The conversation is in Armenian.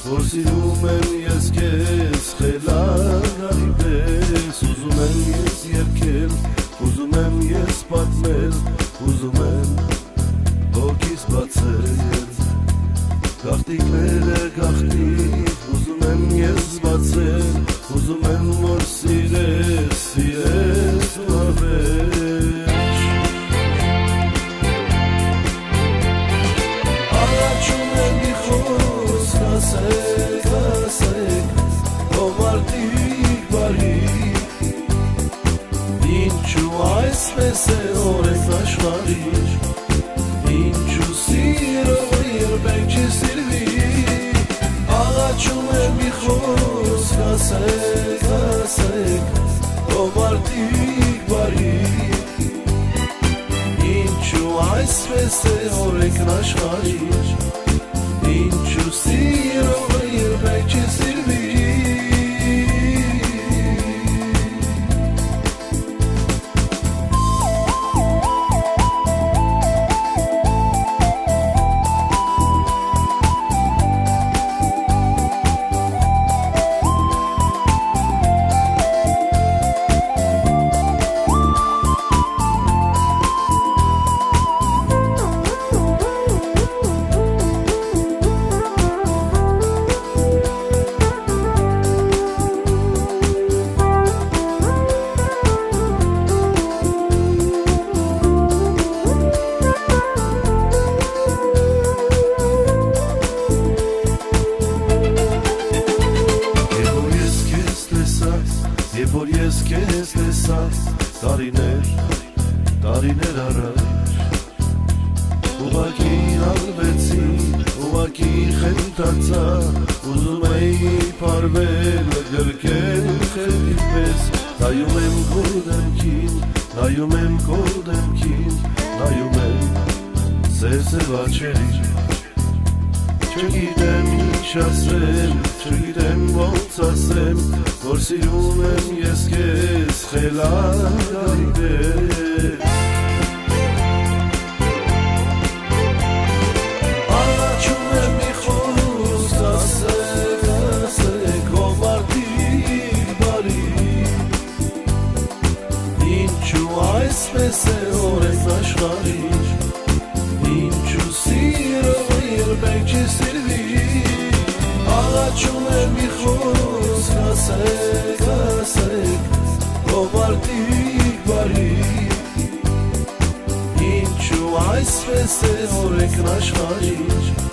որ սիրում եմ ես քեզ խելագարի պես, ուզում եմ ես երգել, ուզում եմ ես պատմել, ուզում եմ հոգիս բացել, գաղտնիքները գաղտնիք, ուզում եմ ես բացել, ուզում եմ որ սիրես, սիրես ու ավեջ, առաջում եմ մի խոսք ասեք, ասեք, ո մարդիկ բարիք, ինչու այսպես է օրենք աշխարհի, ինչու սիրո երբեք չի սիրվի, առաջում եմ մի խոսք ասեք, ասեք, ո մարդիկ բարիք, ինչու այսպես է օրենք աշխարհի, ինչու սիրո երբեք չի սիրվի. Երբ որ ես քեզ տեսա, տարիներ առաջ, ուղղակի հալվեցի, ուղղակի խենթացա, ուզում էի փարվել, գրկել խելքի պես, նայում եմ քո դեմքին, նայում եմ քո դեմքին, նայում եմ սև աչքերին, չգիտեմ ինչ ասեմ, չգիտեմ ոնց ասեմ, որ սիրում եմ ես քեզ խելագարի պես, առաջում եմ մի խոսք ասեք, ասեք, ո մարդիկ բարիք, ինչու այսպես է օրենք աշխարհի, ինչու սիրո երբեք չի սիրվի, առաջում եմ մի խոսք ասեք, ասեք, ո մարդիկ բարիք, ինչու այսպես է օրենք աշխարհի,